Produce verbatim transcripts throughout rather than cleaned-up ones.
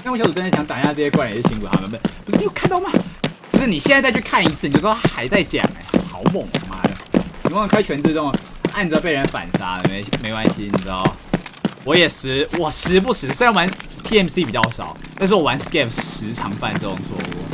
因为小组真的想打压这些怪人，也是辛苦他们。不，不是你有看到吗？不是你现在再去看一次，你就知道他还在讲哎、欸，好猛啊妈的！你忘了开全自动，按着被人反杀了，没没关系，你知道。我也时我时不时，虽然玩 T M C 比较少，但是我玩 Scam 时常犯这种错误。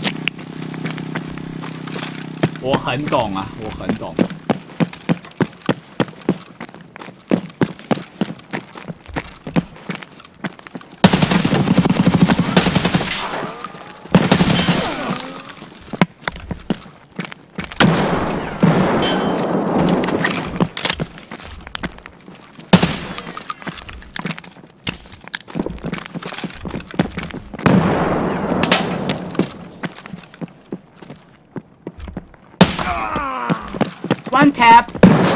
我很懂啊，我很懂。One tap.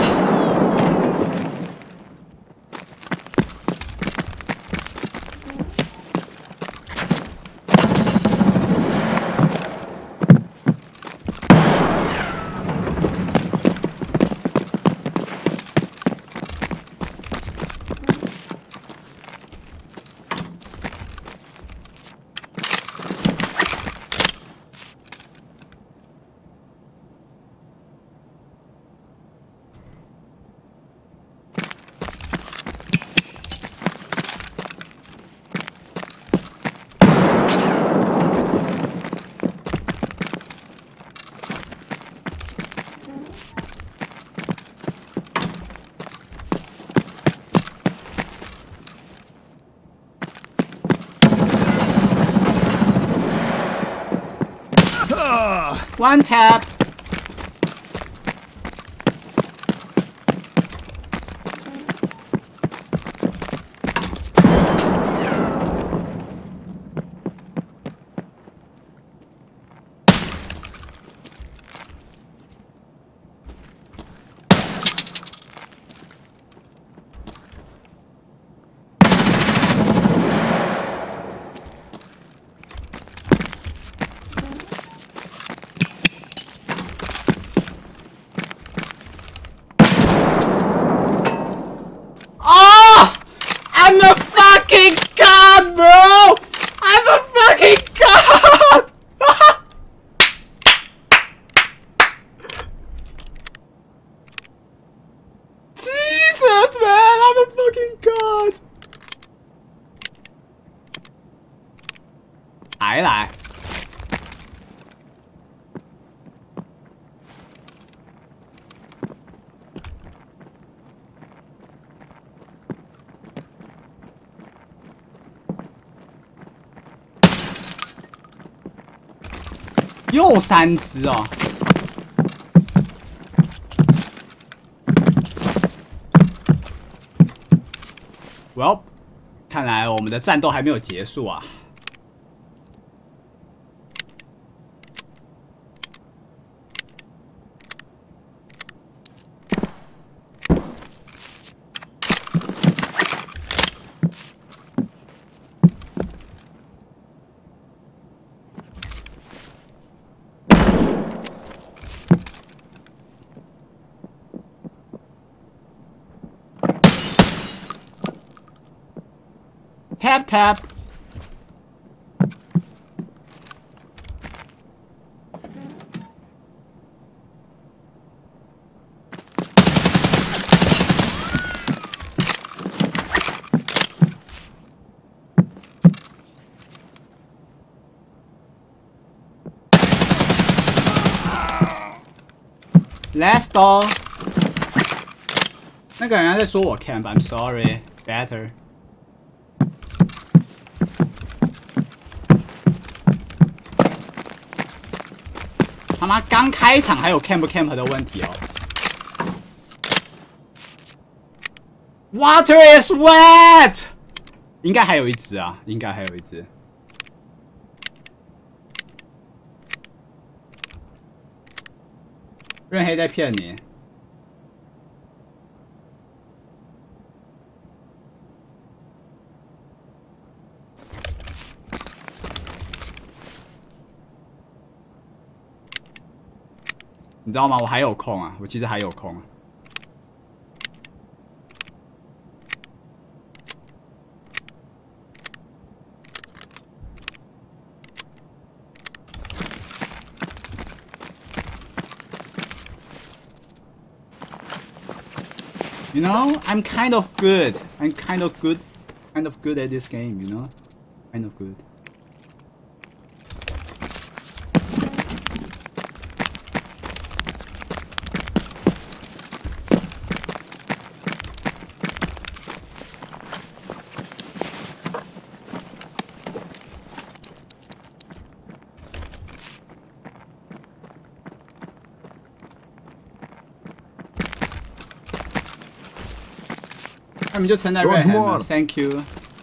One tap. I'm a fucking god, bro! I'm a fucking god! Jesus, man! I'm a fucking god! 来来。又三只哦！well， 看来我们的战斗还没有结束啊。Tap tap. Last door. 那个人还在说我 camp. I'm sorry. Better. 他妈刚开场还有 camp 不 camp 的问题哦。Water is wet， 应该还有一只啊，应该还有一只。认黑在骗你。你知道吗？我还有空啊，我其实还有空啊。 You know, I'm kind of good. I'm kind of good, kind of good at this game. You know, kind of good. 他们就撑在 Red Hand 了 ，Thank you。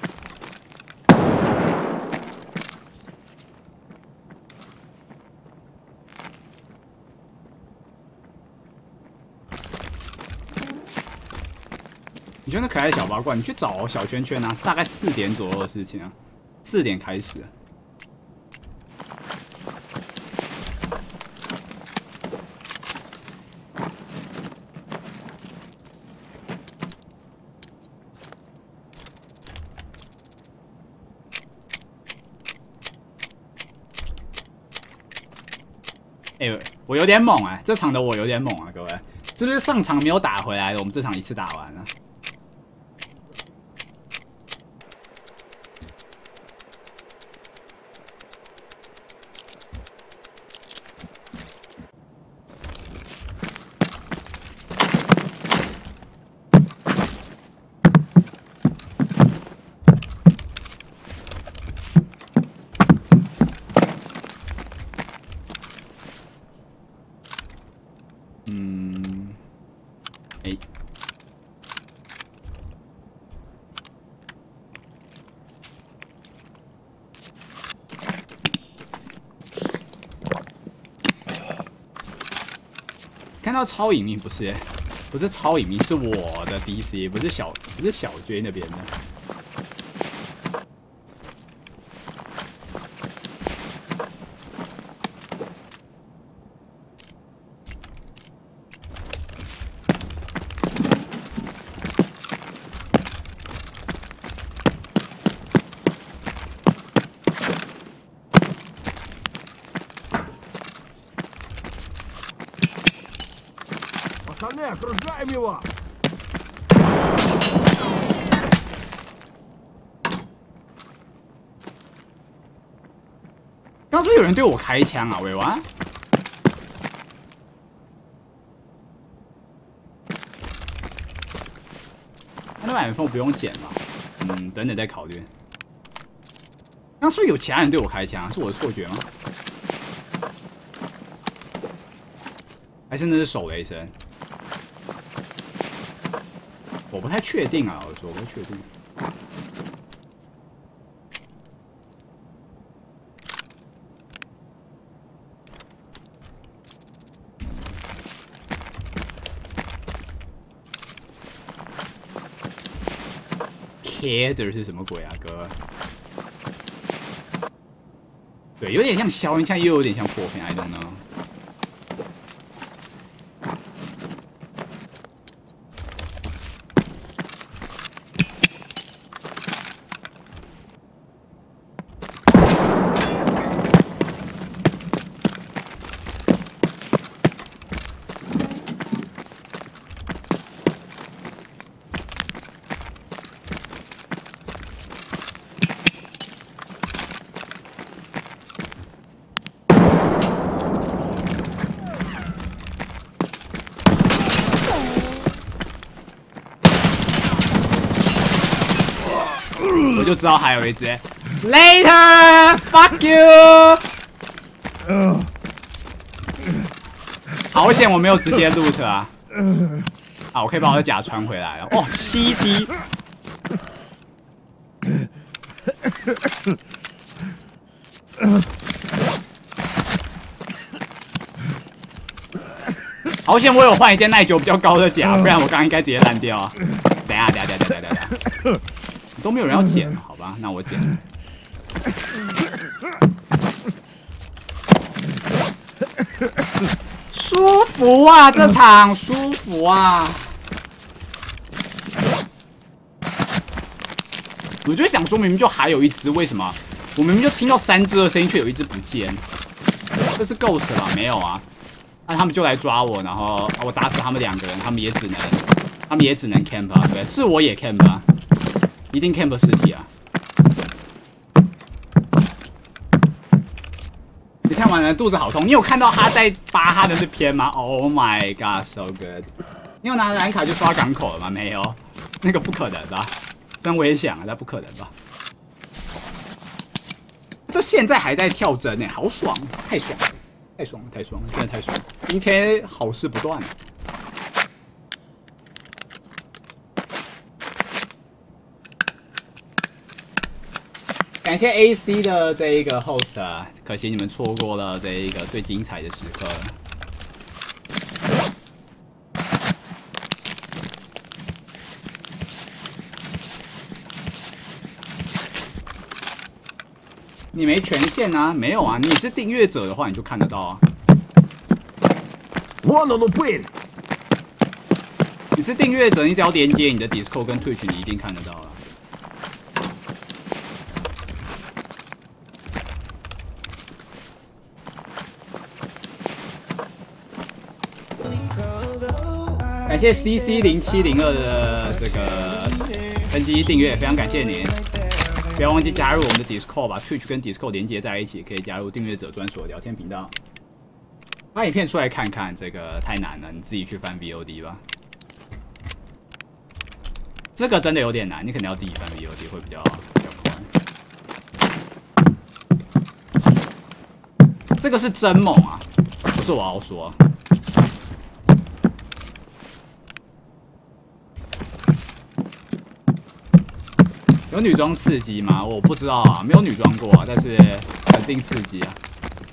你觉得那可爱的小八卦，你去找小圈圈啊，是大概四点左右的事情啊，四点开始。 哎、欸，我有点猛哎、欸，这场的我有点猛啊，各位，是不是上场没有打回来的？我们这场一次打完了。看到超隐秘不是，不是超隐秘，是我的 D C， 不是小，不是小 J 那边的。 Окружаем его! 刚是不是有人对我开枪啊？喂哇！那满分我不用捡嘛？嗯，等等再考虑。刚是不是有其他人对我开枪？是我的错觉吗？还是那是手雷声？ 我不太确定啊，我说我不太确定。Keder 是什么鬼啊，哥？对，有点像消音枪，又有点像破片 ，I don't know。 我就知道还有一只 ，Later fuck you。好险我没有直接 loot 啊！啊，我可以把我的甲穿回来了。哦，七 D。好险我有换一件耐久比较高的甲，不然我刚刚应该直接烂掉啊！等一下，等一下，等一下，等一下，等一下。 都没有人要捡，好吧，那我捡。舒服啊，这场舒服啊！我就想说，明明就还有一只，为什么我明明就听到三只的声音，却有一只不见？这是 Ghost 吧？没有啊。那他们就来抓我，然后我打死他们两个人，他们也只能他们也只能 camp 啊，对，是我也 camp 啊，一定 camp 尸体啊。你看完了，肚子好痛。你有看到他在扒他的那篇吗 ？Oh my god, so good！ 你有拿蓝卡就刷港口了吗？没有，那个不可能吧？真危险啊，那不可能吧？这现在还在跳针呢，好爽，太爽了，太爽了，太爽了，真的太爽了！今天好事不断。感谢 A C 的这一个 host， 啊，可惜你们错过了这一个最精彩的时刻。你没权限啊？没有啊，你是订阅者的话，你就看得到啊。你是订阅者，你只要连接你的 Discord 跟 Twitch， 你一定看得到了。感谢 C C 零七零二的这个登机订阅，非常感谢您。不要忘记加入我们的 Discord， 把 Twitch 跟 Discord 连接在一起，可以加入订阅者专属的聊天频道。把影片出来看看，这个太难了，你自己去翻 V O D 吧。这个真的有点难，你可能要自己翻 V O D 会比较比较快。这个是真猛啊，不是我要说。有女装刺激吗？我不知道啊，没有女装过啊，但是肯定刺激啊。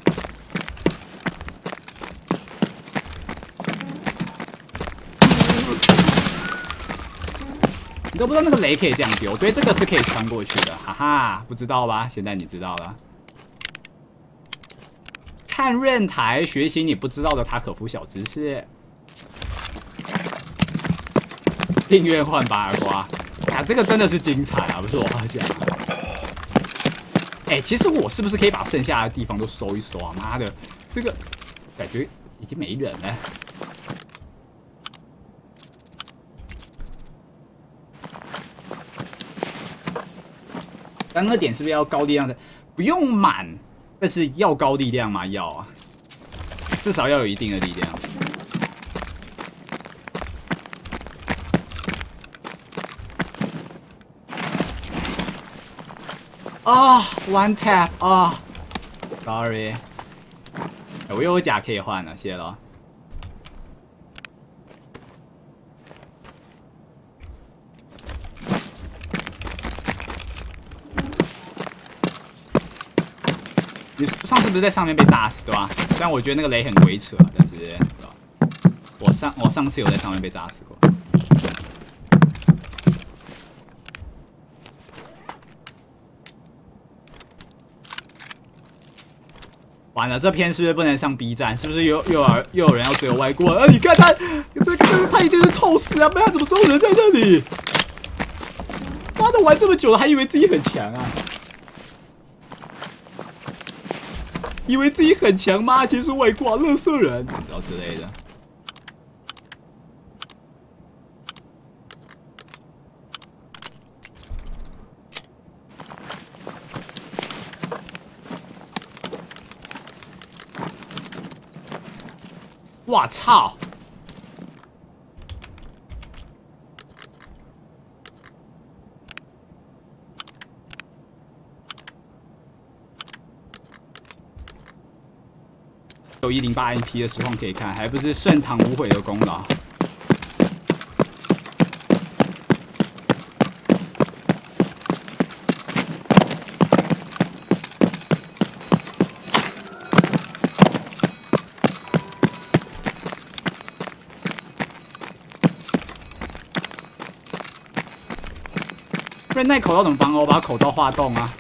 你都不知道那个雷可以这样丢，对，这个是可以穿过去的，哈哈，不知道吧？现在你知道了。看任台学习你不知道的塔可夫小知识。订阅换八二瓜。啊，这个真的是精彩啊！不是我话讲。哎、欸，其实我是不是可以把剩下的地方都收一收啊？妈的，这个感觉已经没人了。但那个点是不是要高力量的？不用满，但是要高力量吗？要啊，至少要有一定的力量。啊、oh, ，one tap 啊、oh, ，sorry， 我有甲可以换了，谢了。你上次不是在上面被炸死对吧？虽然我觉得那个雷很鬼扯，但是我上我上次有在上面被炸死过。完了，这篇是不是不能上 B 站？是不是又又有又有人要追我外挂？啊，你看他，这个这个他一定是透视啊！不然怎么知道人在那里？妈的，玩这么久了，还以为自己很强啊！以为自己很强吗？其实是外挂，垃圾人，然后之类的。我操！有一零八 M P 的实况可以看，还不是盛唐无悔的功劳。不然那口罩怎么防？我把口罩画洞啊！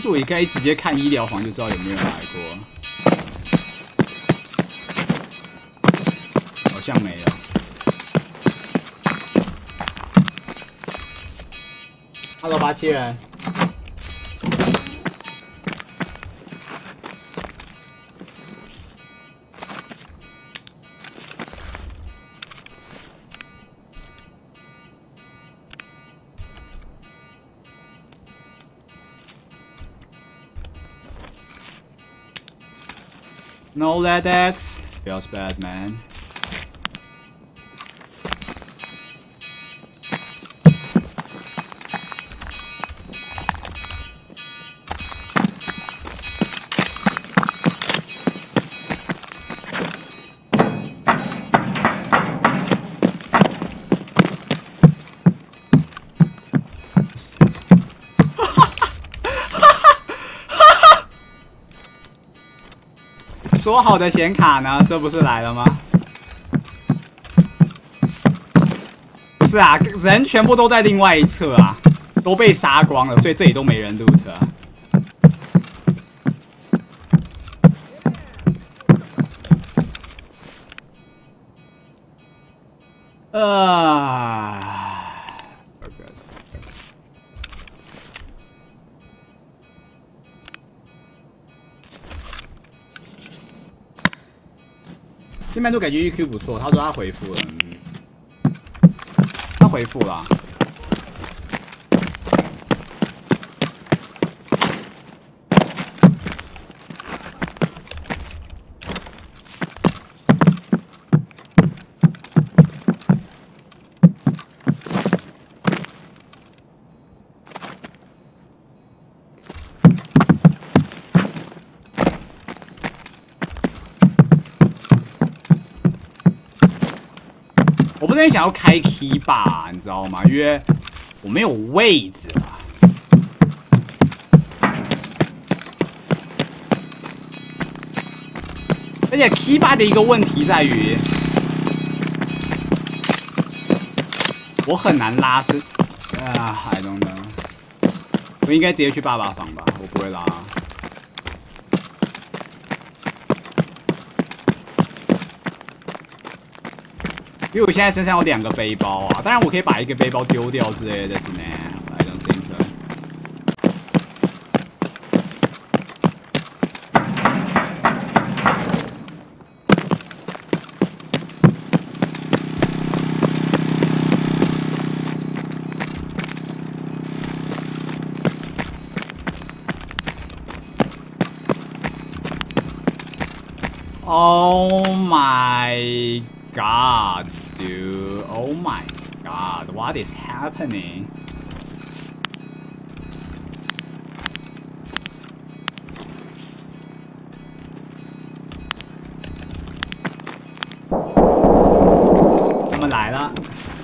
是我也可以直接看医疗房就知道有没有人来过，好像没有。Hello， 八七人。No L E D X feels bad, man. 说好的显卡呢？这不是来了吗？不是啊，人全部都在另外一侧啊，都被杀光了，所以这里都没人 loot 啊。啊。新版度感觉 E Q 不错，他说他回复了，嗯，他回复了。我不是很想要开 key 吧，你知道吗？因为我没有位置啊。而且 key 吧的一个问题在于，我很难拉伸。啊 ，I don't know。我应该直接去爸爸房吧，我不会拉。因为我现在身上有两个背包啊，当然我可以把一个背包丢掉之类的，是呢。I don't think so. Oh my god, dude. Oh my god. What is happening? 他们来了。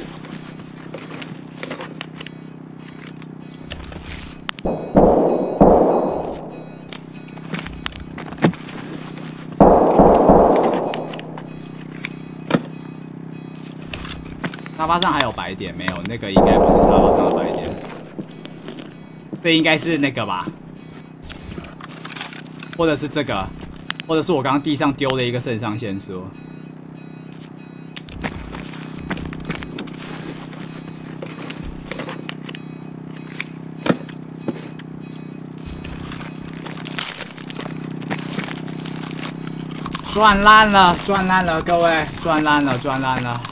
沙发上还有白点没有？那个应该不是沙发上的白点，这应该是那个吧？或者是这个，或者是我刚刚地上丢了一个肾上腺素。赚烂了，赚烂了，各位，赚烂了，赚烂了。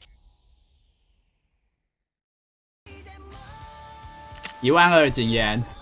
一万二经验。